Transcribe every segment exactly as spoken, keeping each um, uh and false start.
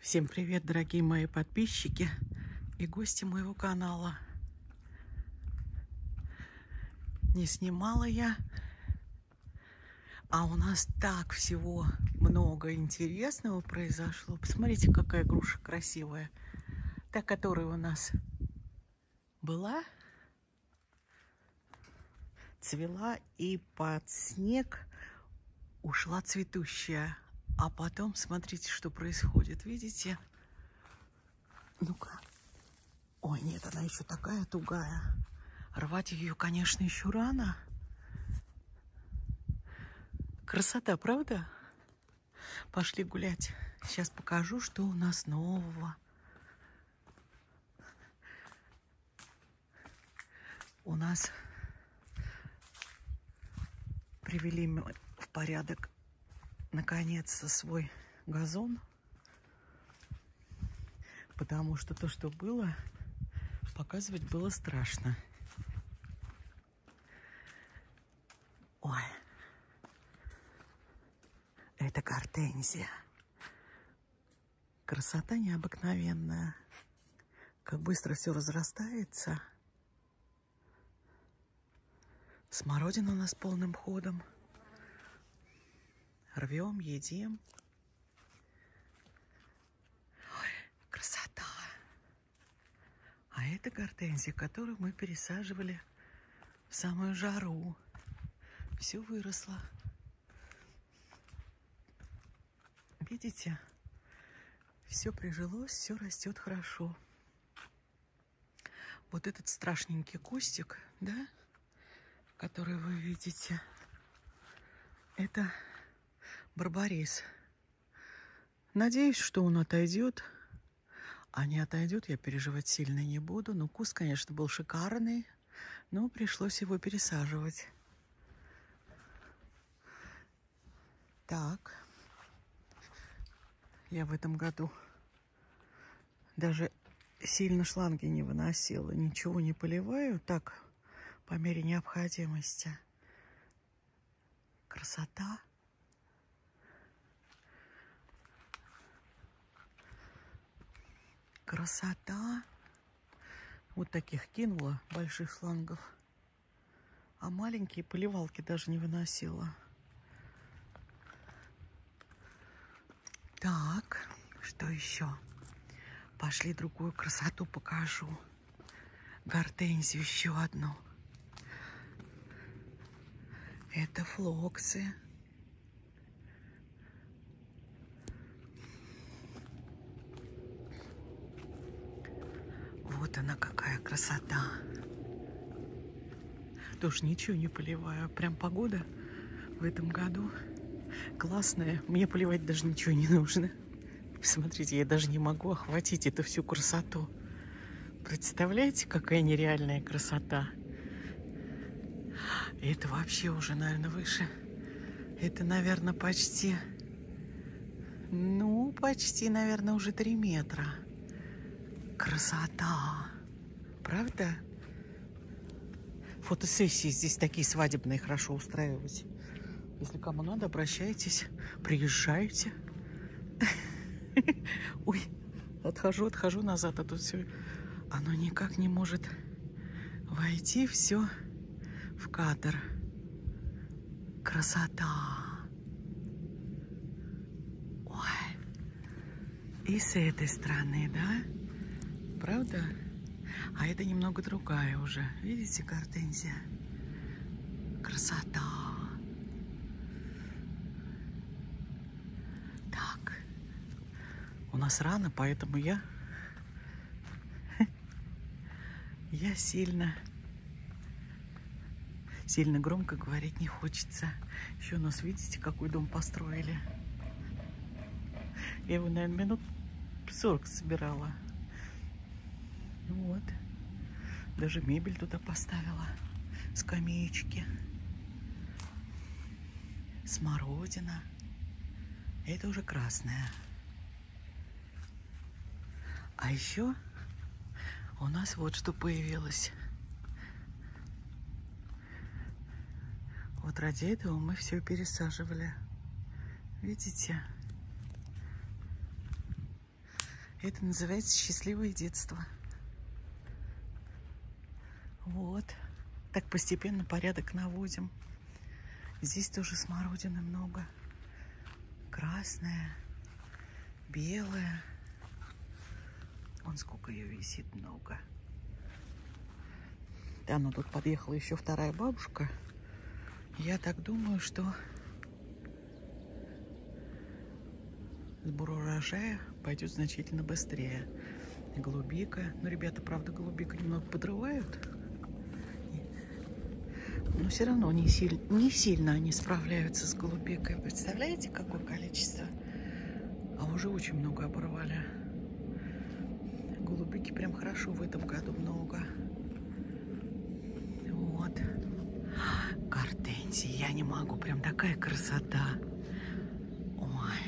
Всем привет, дорогие мои подписчики и гости моего канала. Не снимала я, а у нас так всего много интересного произошло. Посмотрите, какая груша красивая. Та, которая у нас была, цвела и под снег ушла цветущая. А потом смотрите, что происходит. Видите? Ну-ка. Ой, нет, она еще такая тугая. Рвать ее, конечно, еще рано. Красота, правда? Пошли гулять. Сейчас покажу, что у нас нового. У нас привели в порядок наконец-то свой газон. Потому что то, что было, показывать было страшно. Ой, это гортензия. Красота необыкновенная. Как быстро все разрастается. Смородина у нас полным ходом. Рвем, едим. Ой, красота. А это гортензия, которую мы пересаживали в самую жару. Все выросло. Видите? Все прижилось, все растет хорошо. Вот этот страшненький кустик, да, который вы видите, это барбарис. Надеюсь, что он отойдет. А не отойдет, я переживать сильно не буду. Но куст, конечно, был шикарный, но пришлось его пересаживать. Так. Я в этом году даже сильно шланги не выносила. Ничего не поливаю. Так, по мере необходимости. Красота. Красота. Вот таких кинула, больших шлангов. А маленькие поливалки даже не выносила. Так, что еще? Пошли другую красоту покажу. Гортензию еще одну. Это флоксы. Вот она какая красота. Тоже ничего не поливаю. Прям погода в этом году классная. Мне поливать даже ничего не нужно. Посмотрите, я даже не могу охватить эту всю красоту. Представляете, какая нереальная красота? Это вообще уже, наверное, выше. Это, наверное, почти... Ну, почти, наверное, уже три метра. Красота. Правда? Фотосессии здесь такие свадебные хорошо устраивать. Если кому надо, обращайтесь, приезжайте. Ой, отхожу, отхожу назад, а тут все, оно никак не может войти все в кадр. Красота. Ой. И с этой стороны, да? Правда? А это немного другая уже. Видите, гортензия? Красота. Так. У нас рано, поэтому я... Я сильно... Сильно громко говорить не хочется. Еще у нас, видите, какой дом построили? Я его, наверное, минут сорок собирала. Вот. Даже мебель туда поставила. Скамеечки. Смородина. Это уже красная. А еще у нас вот что появилось. Вот ради этого мы все пересаживали. Видите? Это называется счастливое детство. Вот. Так постепенно порядок наводим. Здесь тоже смородины много. Красная, белая. Вон сколько ее висит, много. Да, ну тут подъехала еще вторая бабушка. Я так думаю, что сбор урожая пойдет значительно быстрее. Голубика. Ну, ребята, правда, голубика немного подрывают. Но все равно не, силь... не сильно они справляются с голубикой. Представляете, какое количество? А уже очень много оборвали. Голубики прям хорошо в этом году много. Вот. Гортензии. Я не могу. Прям такая красота. Ой.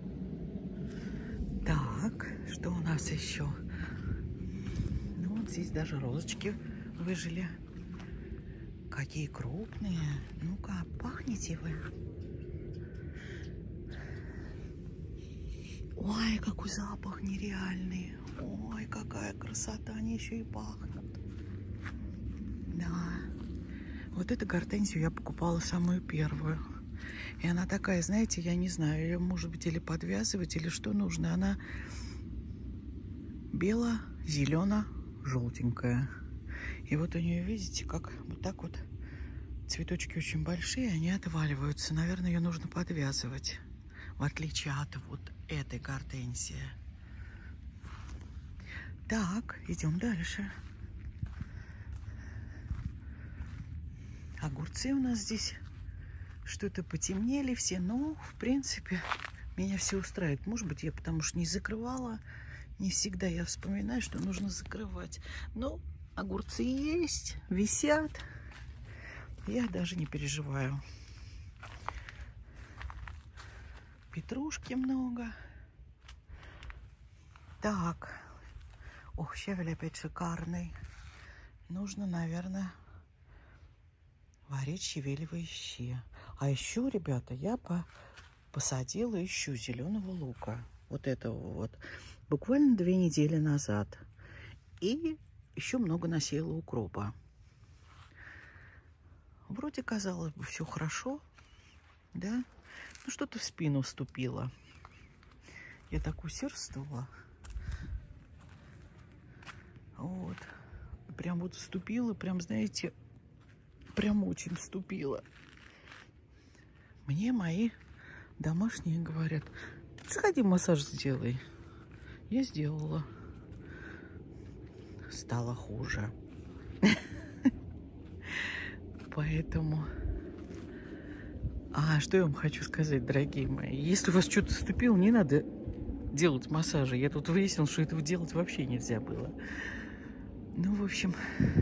Так, что у нас еще? Ну, вот здесь даже розочки выжили. Какие крупные. Ну-ка, пахнете вы? Ой, какой запах нереальный. Ой, какая красота. Они еще и пахнут. Да. Вот эту гортензию я покупала самую первую. И она такая, знаете, я не знаю, ее, может быть, или подвязывать, или что нужно. Она бело-зелено-желтенькая. И вот у нее, видите, как вот так вот цветочки очень большие, они отваливаются. Наверное, ее нужно подвязывать, в отличие от вот этой гортензии. Так, идем дальше. Огурцы у нас здесь что-то потемнели все, но, в принципе, меня все устраивает. Может быть, я потому что не закрывала. Не всегда я вспоминаю, что нужно закрывать. Но огурцы есть, висят. Я даже не переживаю. Петрушки много. Так. Ох, щавель опять шикарный. Нужно, наверное, варить щавелевые щи. А еще, ребята, я по посадила еще зеленого лука. Вот этого вот. Буквально две недели назад. И еще много насеяла укропа. Вроде, казалось бы, все хорошо. Да? Ну, что-то в спину вступило. Я так усердствовала. Вот. Прям вот вступила, прям, знаете, прям очень вступила. Мне мои домашние говорят: сходи, массаж сделай. Я сделала. Стало хуже. Поэтому... А что я вам хочу сказать, дорогие мои? Если у вас что-то вступило, не надо делать массажи. Я тут выяснила, что этого делать вообще нельзя было. Ну, в общем,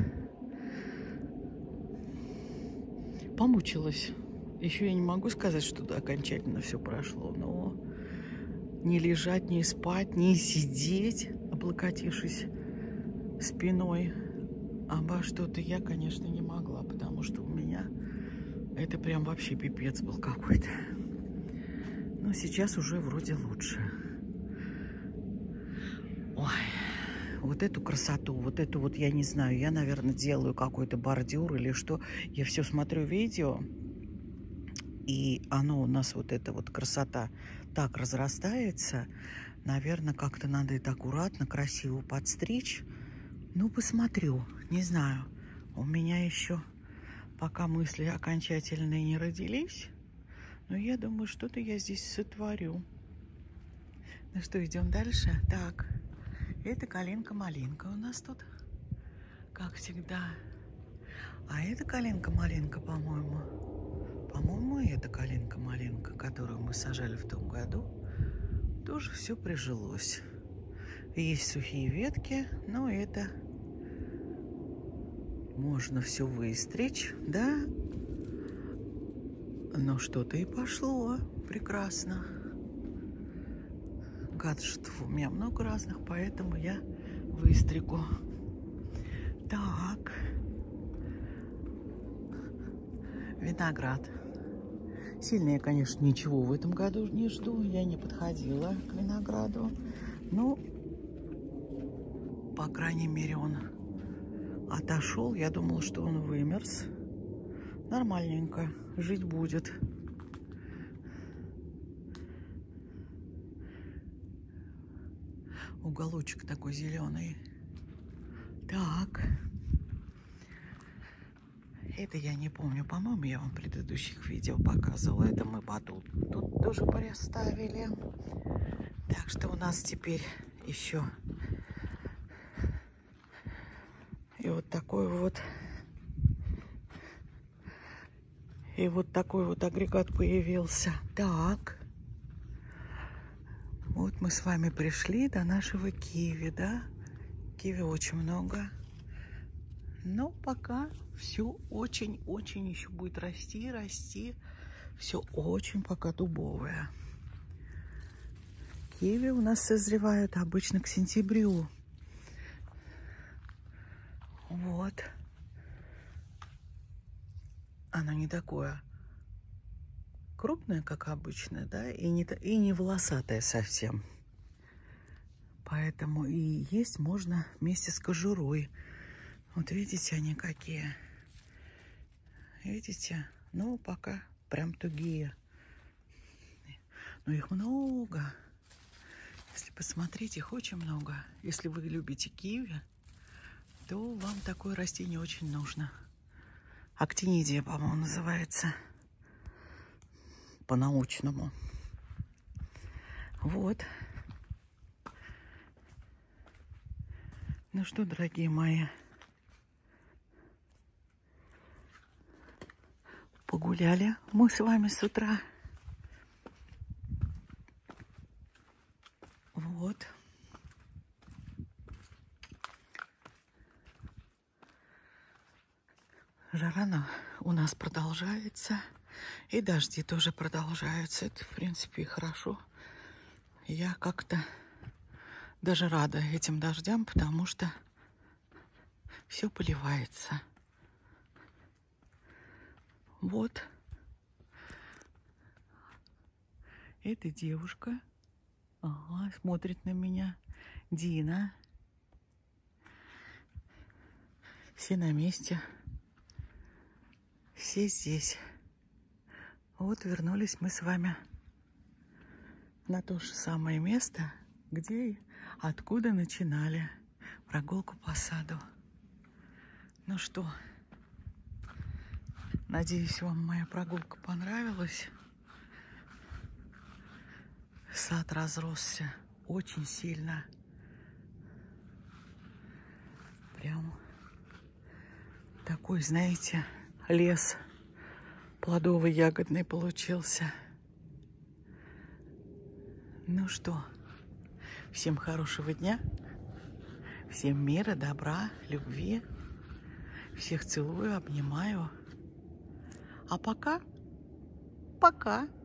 помучилась. Еще я не могу сказать, что окончательно все прошло, но не лежать, не спать, не сидеть, облокотившись спиной обо что-то, я, конечно, не могла, потому что у меня это прям вообще пипец был какой-то. Но сейчас уже вроде лучше. Ой, вот эту красоту, вот эту вот, я не знаю, я, наверное, делаю какой-то бордюр или что. Я все смотрю видео, и оно у нас, вот эта вот красота, так разрастается. Наверное, как-то надо это аккуратно, красиво подстричь. Ну, посмотрю, не знаю. У меня еще пока мысли окончательные не родились. Но я думаю, что-то я здесь сотворю. Ну что, идем дальше? Так, это калинка-малинка у нас тут, как всегда. А это калинка-малинка, по-моему. По-моему, это калинка-малинка, которую мы сажали в том году. Тоже все прижилось. Есть сухие ветки, но это можно все выстричь, да? Но что-то и пошло. Прекрасно. Гаджетов у меня много разных, поэтому я выстригу. Так. Виноград. Сильно я, конечно, ничего в этом году не жду. Я не подходила к винограду. Ну, по крайней мере, он отошел. Я думала, что он вымерз. Нормальненько. Жить будет. Уголочек такой зеленый. Так. Это я не помню. По-моему, я вам в предыдущих видео показывала. Это мы батут тут тоже переставили. Так что у нас теперь еще и вот такой вот и вот такой вот агрегат появился. Так. Вот мы с вами пришли до нашего киви, да? Киви очень много. Но пока все очень-очень еще будет расти, расти. Все очень пока дубовое. Киви у нас созревают обычно к сентябрю. Вот. Оно не такое крупное, как обычно, да, и не, и не волосатое совсем. Поэтому и есть можно вместе с кожурой. Вот видите, они какие. Видите? Ну, пока прям тугие. Но их много. Если посмотреть, их очень много. Если вы любите киви, то вам такое растение очень нужно. Актинидия, по-моему, называется. По-научному. Вот. Ну что, дорогие мои, погуляли мы с вами с утра. Вот. Жара у нас продолжается. И дожди тоже продолжаются. Это, в принципе, и хорошо. Я как-то даже рада этим дождям, потому что все поливается. Вот. Эта девушка, ага, смотрит на меня. Дина. Все на месте. Все здесь. Вот вернулись мы с вами на то же самое место, где и откуда начинали прогулку по саду. Ну что, надеюсь, вам моя прогулка понравилась. Сад разросся очень сильно. Прям такой, знаете, лес плодовый, ягодный получился. Ну что, всем хорошего дня, всем мира, добра, любви. Всех целую, обнимаю. А пока, пока.